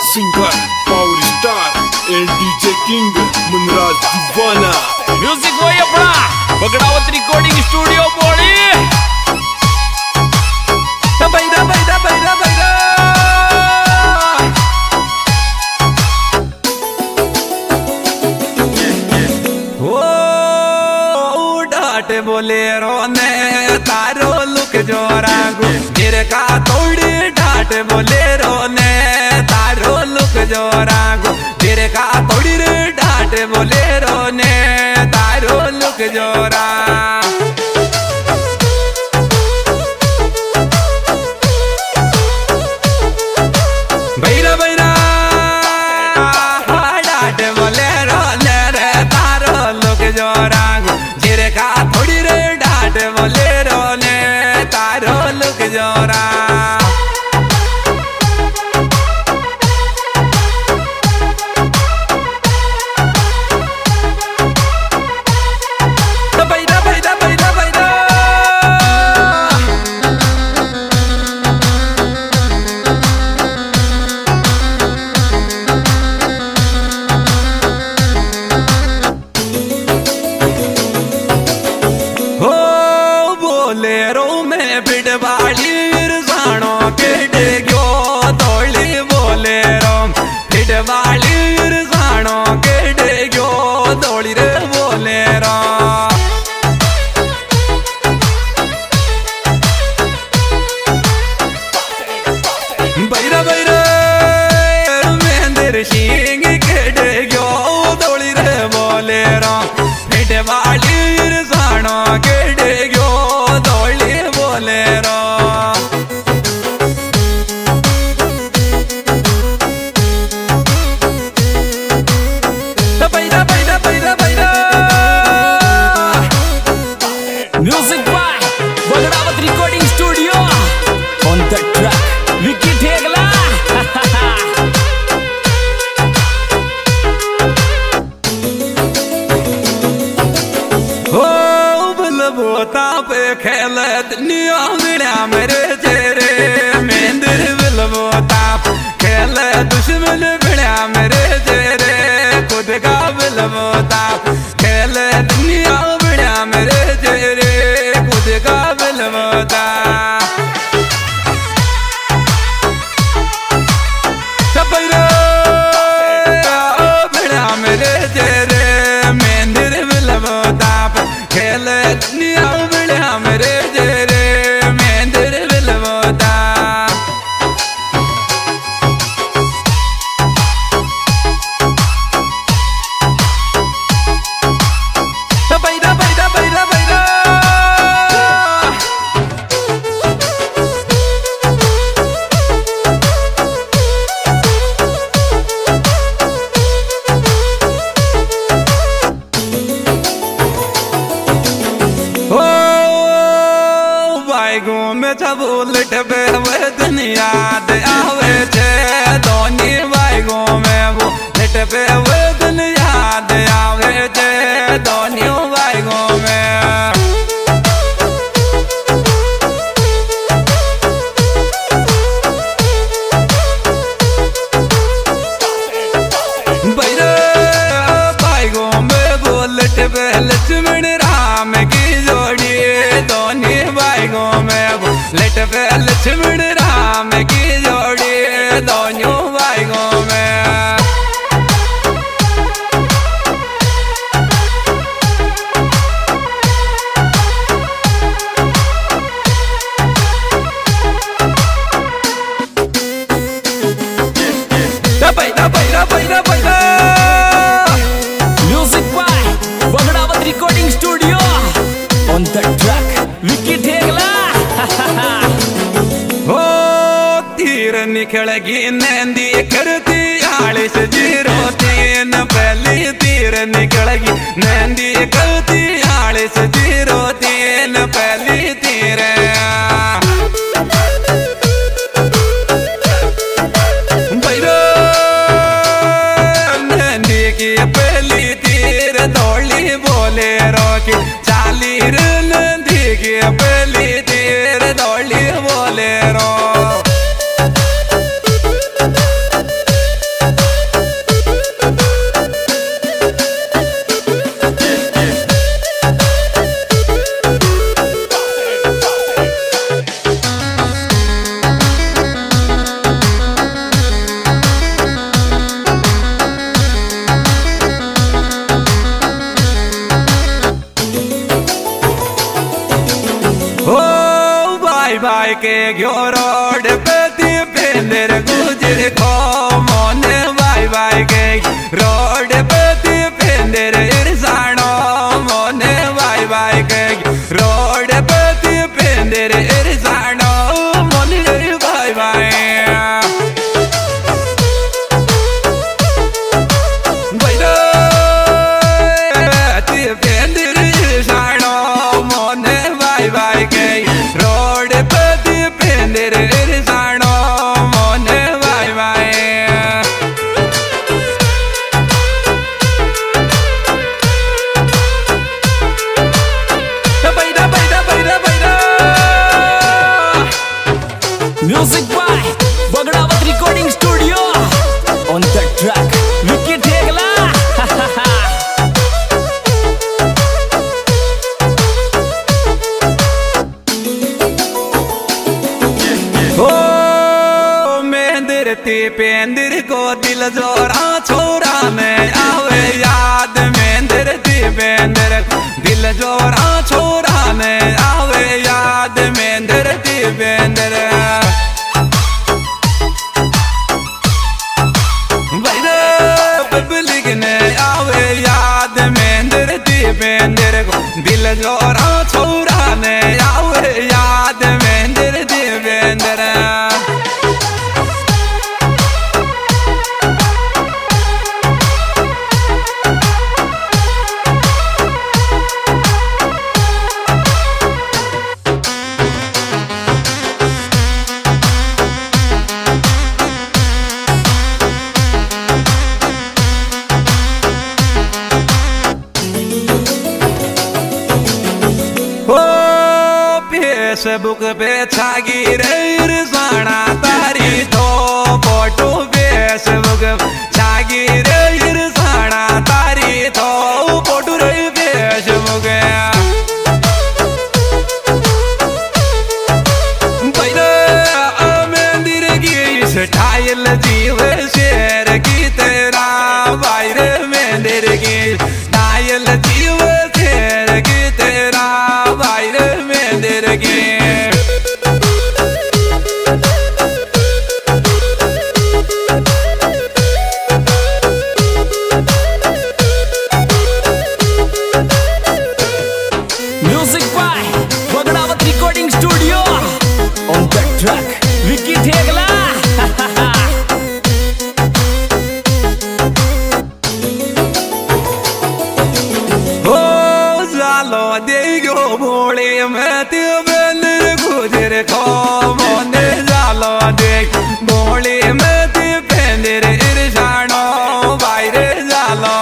Singer power star and DJ king Munraj Deewana. Music वही अपना Bagdawat recording studio बोली। बैरा बैरा बैरा बैरा ओ डाट बोले रोने तारो लुक जोरा गिर का तोड़ी डाट बोले रोने तारो लुक जोरा गिर का तोड़ी डाट बोले रोने तारो लुक जोरा। बैरा बैरा डाट बोले रोने रे तारो लुक जोरा गिर का थोड़ी रे डाट बोले रोने तारो लुक जोरा। बोलेरो में फिटवाली साणो केट गयो तोली बोलेरो फिटवाली साणो केट गयो तोली रे बोलेरो। बैरा बैरा महेंद्र सिंह केट गयो तोली रे बोलेरो फिटवाली साणो केट गयो बोलेरो। बैरा बैरा बैरा बैरा music by Bagdawat recording studio on the track Vicky Thegla. हो बलबोता पे खेल दुनिया मिला मेरे चेहरे महेंद्र बलबोता खेल दुश्मन मिला मेरे चेहरे खुद का बलबोता खेल दुनिया मिला मेरे चेहरे खुद का बलबोता। मिला मेरे चेहरे महेंद्र बलबोता खेल दुनिया मिला मेरे चेहरे महेंद्र बलबोता। बैरा बैरा बैरा बैरा में जब उलट पे दिन याद आवे छे दोनी बाइगों में वो लट पे दिन याद आवे छे दोनी बाइगों में। बैरा बाइगों में वो लट पे लक्ष्मण राम की जोड़ी दोनी बाइगों में लट पे लक्ष्मण राम की जोड़ी दोनों बाइगों में। बैरा बैरा बैरा बैरा music by Bagdawat recording studio on the track Vicky Thegla. हो तीर निकलगी नंदी करती आलिस जीरो तीन पहली तीर निकलगी नंदी करती आलिस जीरो तीन पहली तीर। बैरा नंदी की पहली तीर दौड़ी बोले रोकी चाली नंदी की पहली तीर दौड़ी बोले रो। बाई के घ्यो रोड पे ती पेंदर गुजर खो मोने बाई के रोड पे ती पेंदर इरसानो मोने बाई के रोड पे ती पेंदर इरसानो मोने बाई रोड पे ती पेंदर इरसानो मोने बाई Music by Bagdawat Recording Studio. On the track, Vicky Thegla. ओ मेंदर ती पेंदर को दिल जोरा छोरा में आवे याद मेंदर ती पेंदर दिल जोरा छोरा में आवे याद मेंदर ती पेंदर पब्लिक ने आवे याद मेंदर ती पेंदर को दिल जोरा छोरा ने आवे याद मेंदर ती पेंदर फेसबुक पे छागी रे इरसाना तारी तो फोटो फेसबुक छागी रे इरसाना तारी तो फोटो रे फेसबुक पहले मंदिर की स्टाइल जीव शेर की तेरा बाहर मंदिर की स्टाइल जीव शेर की तेरा बाहर मंदिर की Music by Bagdawat Recording Studio. On the track, Vicky Thegla. देगो भोले में ते बेंदर गुजर खो मोने जालो देख भोले में ते बेंदर इरसानो बाहर जालो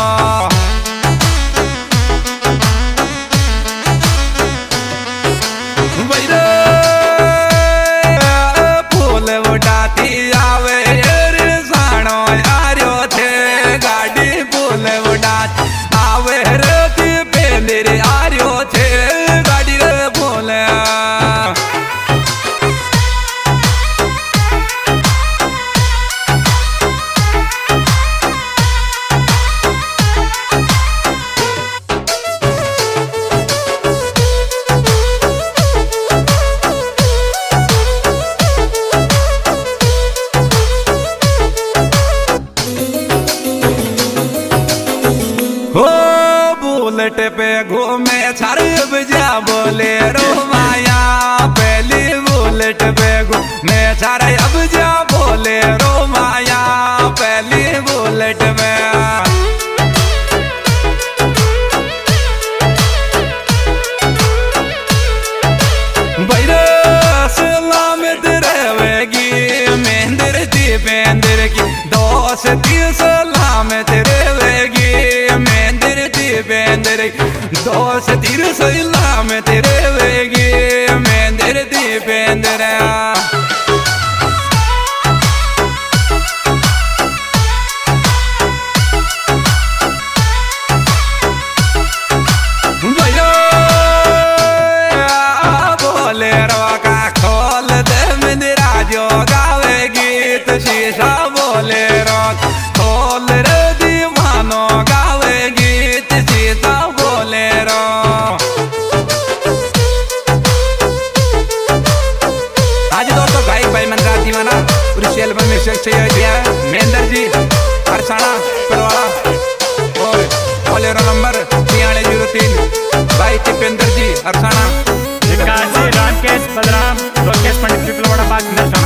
फूल उठाती आवे इरसानो आर्यो थे गाड़ी फूल उठाती आवे रे पेंदर आर्यो थे गाड़ी रे बोले बुलेट पे घूमे छर बजा बोले रो माया पहली बुलेट पे घूमे छर अब जा बोले रो माया पहली बुलेट में सलामत रहेगी मेहंदर ती पेंदर की दोस्ती सलामत रहेगी मेहंदर ती पेंदर दोस्ती सलामत रहेगी मेहंदर ती पेंदर बोले रो का खोल दे मंदिरा जो गावे गीत शीशा बोले रो खोल रे दीवानो गावे गीत शीशा बोले रो दीवाना और इस एल्बम में चाहिए दिया है महेंद्र जी अरसाना परवाड़ा और बोलेरो नंबर 9303 भाई टिपेंद्र जी अरसाना रामकेश बलराम लोकेश पंडित पिपलवाड़ा बाग